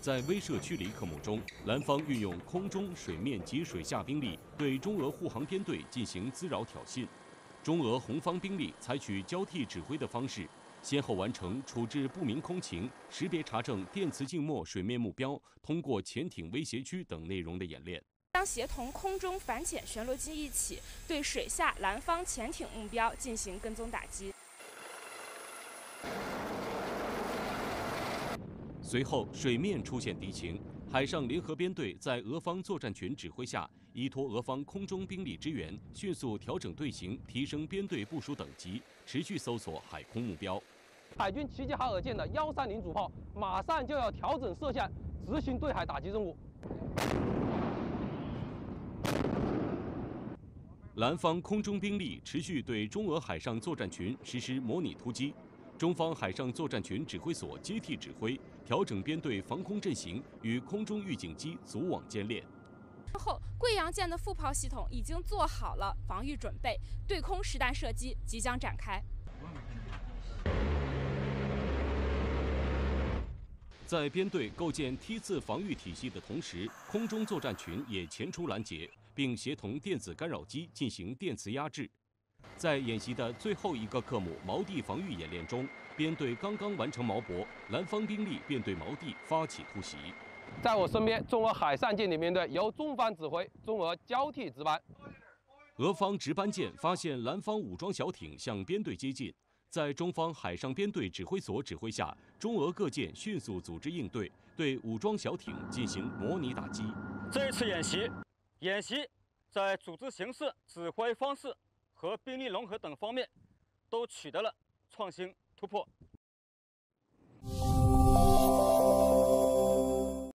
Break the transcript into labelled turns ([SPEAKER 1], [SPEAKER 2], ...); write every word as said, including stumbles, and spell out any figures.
[SPEAKER 1] 在威慑驱离科目中，蓝方运用空中、水面及水下兵力对中俄护航编队进行滋扰挑衅。中俄红方兵力采取交替指挥的方式，先后完成处置不明空情、识别查证电磁静默水面目标、通过潜艇威胁区等内容的演练。
[SPEAKER 2] 将协同空中反潜旋螺机一起对水下蓝方潜艇目标进行跟踪打击。
[SPEAKER 1] 随后，水面出现敌情，海上联合编队在俄方作战群指挥下，依托俄方空中兵力支援，迅速调整队形，提升编队部署等级，持续搜索海空目标。
[SPEAKER 3] 海军齐齐哈尔舰的幺三零主炮马上就要调整射向，执行对海打击任务。
[SPEAKER 1] 蓝方空中兵力持续对中俄海上作战群实施模拟突击，中方海上作战群指挥所接替指挥，调整编队防空阵型，与空中预警机组网监练。
[SPEAKER 2] 之后，贵阳舰的副炮系统已经做好了防御准备，对空实弹射击即将展开。
[SPEAKER 1] 在编队构建梯次防御体系的同时，空中作战群也前出拦截，并协同电子干扰机进行电磁压制。在演习的最后一个科目锚地防御演练中，编队刚刚完成锚泊，蓝方兵力便对锚地发起突袭。
[SPEAKER 3] 在我身边，中俄海上舰艇编队由中方指挥，中俄交替值班。
[SPEAKER 1] 俄方值班舰发现蓝方武装小艇向编队接近。 在中方海上编队指挥所指挥下，中俄各舰迅速组织应对，对武装小艇进行模拟打击。
[SPEAKER 4] 这一次演习，演习在组织形式、指挥方式和兵力融合等方面都取得了创新突破。